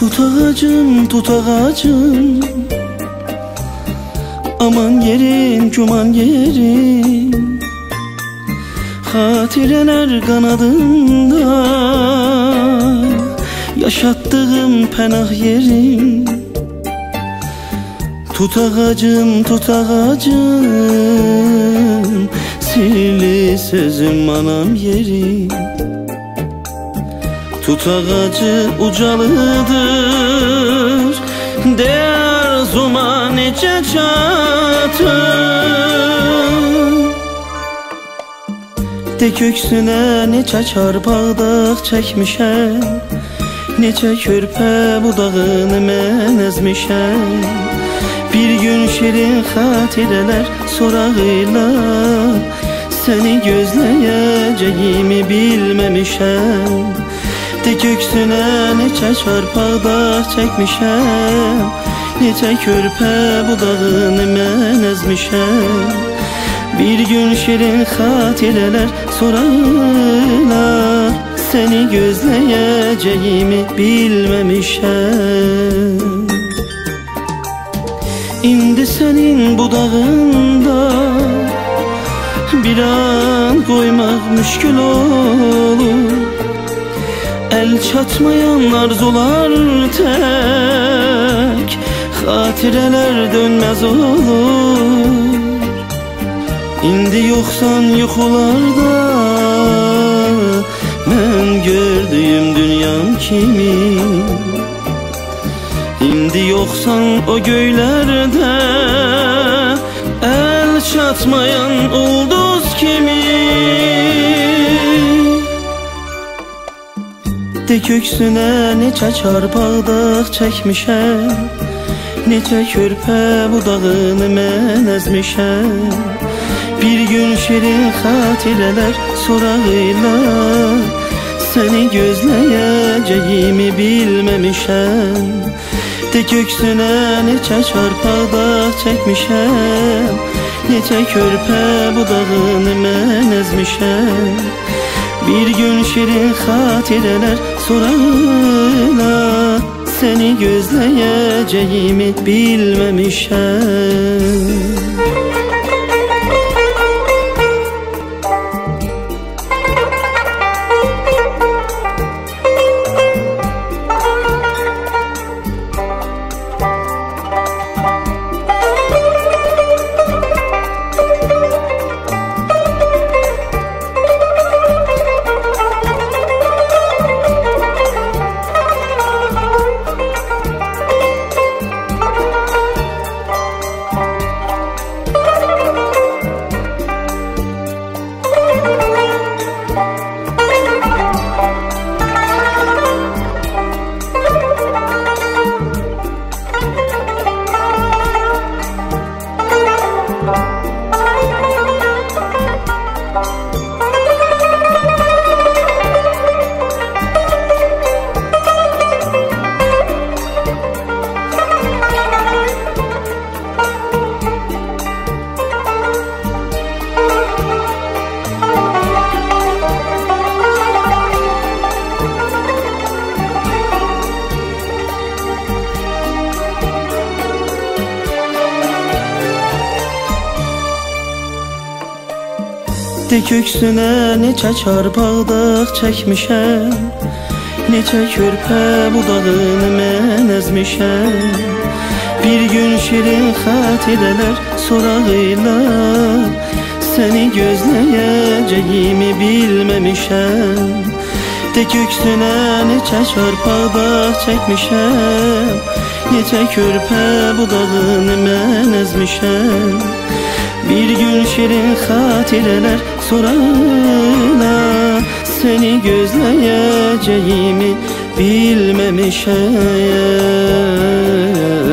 Tut ağacım, tut ağacım, aman yerim, cuman yerim. Hatireler kanadında yaşattığım penah yerim. Tut ağacım, tut ağacım, sihirli sözüm anam yerim. Tut ağacı ucalıdır, de arzuma nece çatım. De köksüne neçe çarpaqdaq çəkmişəm, neçə körpə budağını mən əzmişəm. Bir gün şirin xatirələr sorağıyla səni gözləyəcəyimi bilməmişəm. De köksünə neçə çarpaqdaq çəkmişəm, neçə körpə budağını mən əzmişəm. Bir gün şirin xatirələr sorarlar, səni gözləyəcəyimi bilməmişəm. İndi sənin budağında bir an qoymaq müşkül olur. El çatmayan arzular tek, xatirələr dönməz olur. İndi yoxsan yuxularda, mən gördüyüm dünyam kimi. İndi yoxsan o göylərdə, el çatmayan ulduz kimi. De köksünə neçə çarpaqdaq çəkmişəm, neçə körpə budağını mən əzmişəm. Bir gün şirin xatirələr sorağıyla səni gözləyəcəyimi bilməmişəm. De köksünə neçə çarpaqdaq çəkmişəm, neçə körpə budağını mən əzmişəm. Bir gün şirin xatirələr sorarlar, səni gözləyəcəyimi bilməmişəm. De köksünə neçə çarpaqdaq çəkmişəm, neçə körpə budağını mən əzmişəm. Bir gün şirin xatirələr sorağıyla səni gözləyəcəyimi bilməmişəm. De köksünə neçə çarpaqdaq çəkmişəm, neçə körpə budağını mən əzmişəm. Bir gün şirin xatirələr sorarlar, səni gözləyəcəyimi bilməmişəm.